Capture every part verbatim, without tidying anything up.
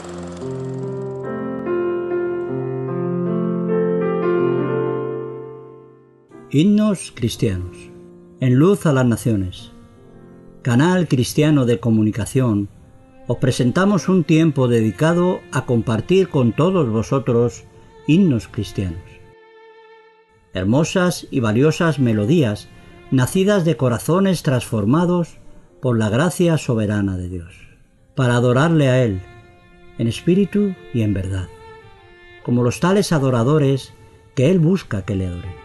Himnos cristianos. En luz a las naciones. Canal cristiano de comunicación, os presentamos un tiempo dedicado a compartir con todos vosotros himnos cristianos. Hermosas y valiosas melodías nacidas de corazones transformados por la gracia soberana de Dios, para adorarle a Él, en espíritu y en verdad, como los tales adoradores que Él busca que le adoren.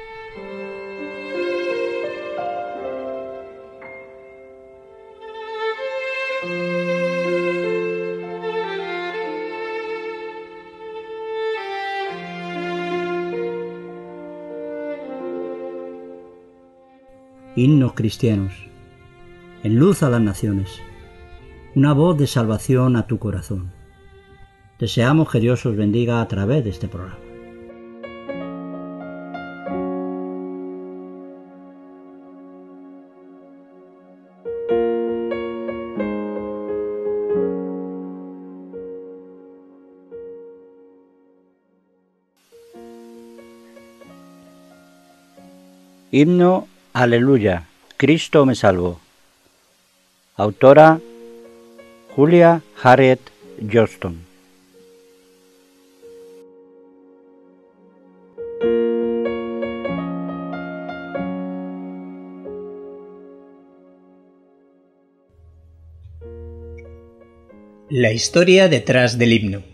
Himnos cristianos, en luz a las naciones, una voz de salvación a tu corazón. Deseamos que Dios os bendiga a través de este programa. Himno Aleluya, Cristo me salvó. Autora Julia Harriet Johnston. La historia detrás del himno.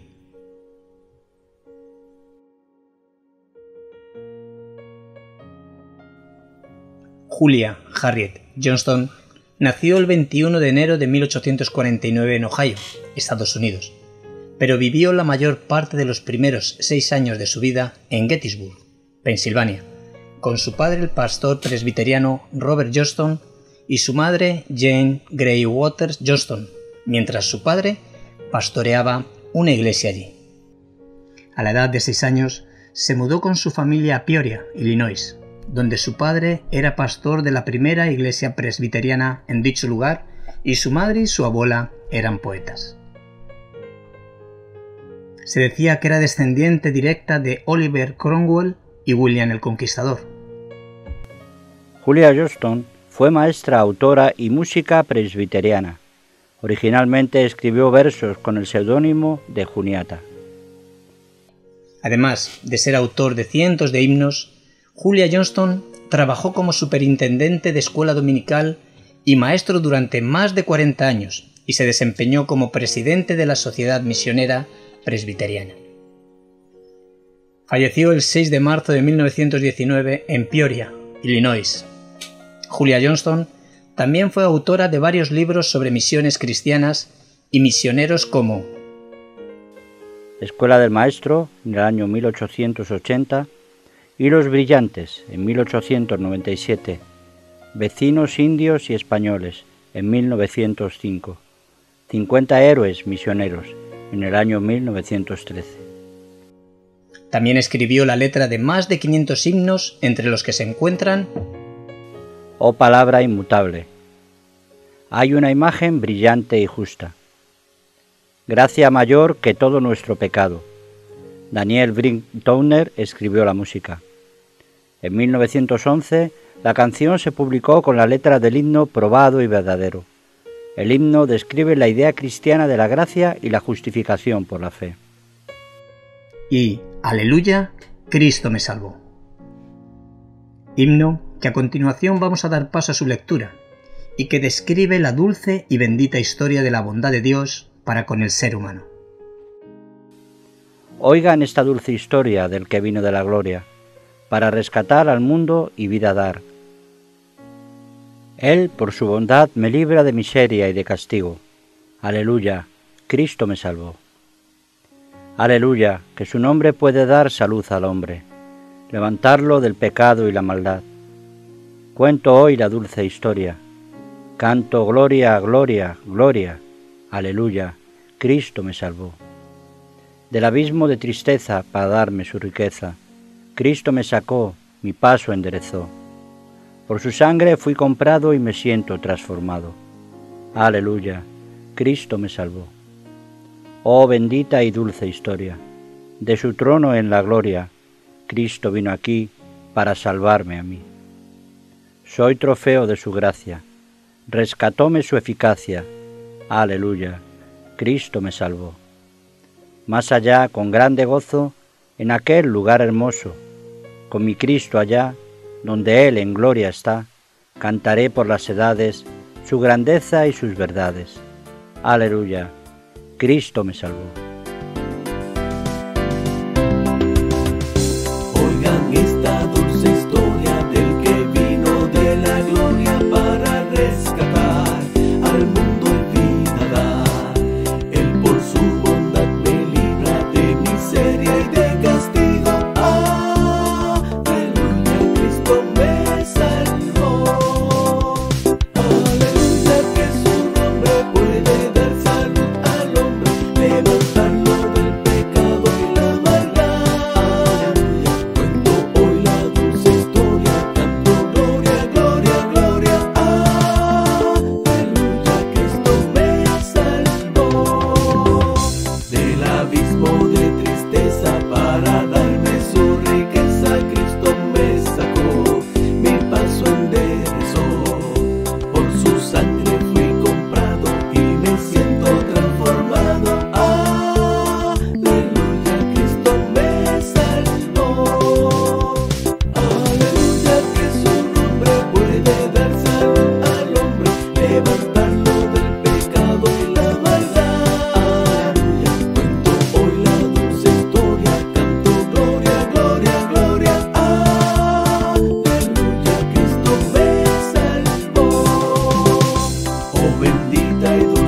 Julia Harriet Johnston nació el veintiuno de enero de mil ochocientos cuarenta y nueve en Ohio, Estados Unidos, pero vivió la mayor parte de los primeros seis años de su vida en Gettysburg, Pensilvania, con su padre el pastor presbiteriano Robert Johnston y su madre Jane Gray Waters Johnston, mientras su padre pastoreaba una iglesia allí. A la edad de seis años se mudó con su familia a Peoria, Illinois, donde su padre era pastor de la primera iglesia presbiteriana en dicho lugar y su madre y su abuela eran poetas. Se decía que era descendiente directa de Oliver Cromwell y William el Conquistador. Julia Johnston fue maestra, autora y música presbiteriana. Originalmente escribió versos con el seudónimo de Juniata. Además de ser autor de cientos de himnos, Julia Johnston trabajó como superintendente de escuela dominical y maestro durante más de cuarenta años y se desempeñó como presidente de la Sociedad Misionera Presbiteriana. Falleció el seis de marzo de mil novecientos diecinueve en Peoria, Illinois. Julia Johnston también fue autora de varios libros sobre misiones cristianas y misioneros como Escuela del Maestro, en el año mil ochocientos ochenta, Hilos Brillantes, en mil ochocientos noventa y siete, Vecinos Indios y Españoles, en mil novecientos cinco, cincuenta Héroes Misioneros, en el año mil novecientos trece. También escribió la letra de más de quinientos himnos, entre los que se encuentran Oh Palabra Inmutable. Hay una imagen brillante y justa. Gracia mayor que todo nuestro pecado. Daniel Brink Towner escribió la música. En mil novecientos once, la canción se publicó con la letra del himno Probado y Verdadero. El himno describe la idea cristiana de la gracia y la justificación por la fe. Y Aleluya, Cristo me salvó. Himno que a continuación vamos a dar paso a su lectura y que describe la dulce y bendita historia de la bondad de Dios para con el ser humano. Oigan esta dulce historia del que vino de la gloria, para rescatar al mundo y vida dar. Él, por su bondad, me libra de miseria y de castigo. Aleluya, Cristo me salvó. Aleluya, que su nombre puede dar salud al hombre, levantarlo del pecado y la maldad. Cuento hoy la dulce historia. Canto gloria, gloria, gloria. Aleluya, Cristo me salvó. Del abismo de tristeza para darme su riqueza, Cristo me sacó, mi paso enderezó. Por su sangre fui comprado y me siento transformado. Aleluya, Cristo me salvó. Oh bendita y dulce historia, de su trono en la gloria, Cristo vino aquí para salvarme a mí. Soy trofeo de su gracia, rescatóme su eficacia, aleluya, Cristo me salvó. Más allá, con grande gozo, en aquel lugar hermoso, con mi Cristo allá, donde Él en gloria está, cantaré por las edades su grandeza y sus verdades. Aleluya, Cristo me salvó. Oigan esta dulce historia del que vino de la gloria para rescatar al mundo y vida dar. Él por su bondad me libra de miseria y de castigo. Aleluya, Cristo me salvó. Aleluya, que su nombre puede dar salud al hombre, levantarlo del pecado y la maldad. Cuento hoy la dulce historia, canto gloria, gloria, gloria. Aleluya, Cristo me salvó del abismo de tristeza para darme su riqueza. Cristo me sacó, mi paso enderezó, por su sangre fui comprado y me siento transformado. Aleluya, Cristo me salvó. Aleluya, que su nombre puede dar salud al hombre, levantarlo del pecado y la maldad. Cuento hoy la dulce historia, canto gloria, gloria, gloria. Aleluya, Cristo me salvó. Oh bendita y dulce